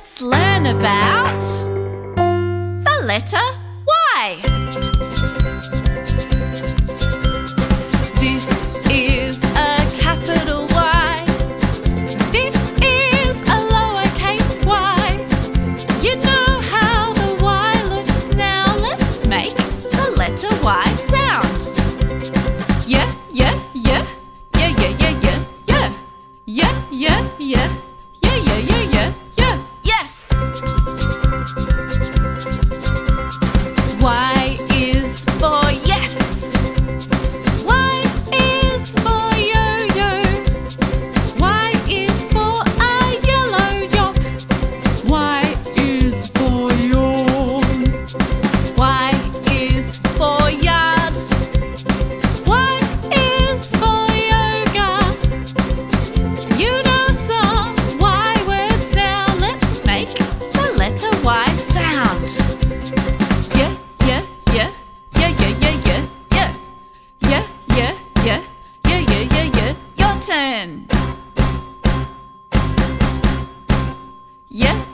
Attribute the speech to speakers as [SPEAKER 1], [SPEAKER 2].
[SPEAKER 1] Let's learn about the letter Y. This is a capital Y. This is a lowercase y. You know how the Y looks now. Let's make the letter Y sound. Yeah, yeah, yeah. Yeah, yeah, yeah, yeah, yeah. Yeah, yeah, yeah. Yeah, yeah, yeah, yeah, yeah. Yes! Y is for yes. Y is for yo-yo. Y is for a yellow yacht. Y is for yawn. Y is for yard. Y is for yoga. You know some Y words now. Let's make the letter Y sound. Yeah, yeah, yeah. Yeah, yeah, yeah, yeah, yeah. Yeah, yeah, yeah. Yeah, yeah, yeah, yeah. Your turn. Yeah,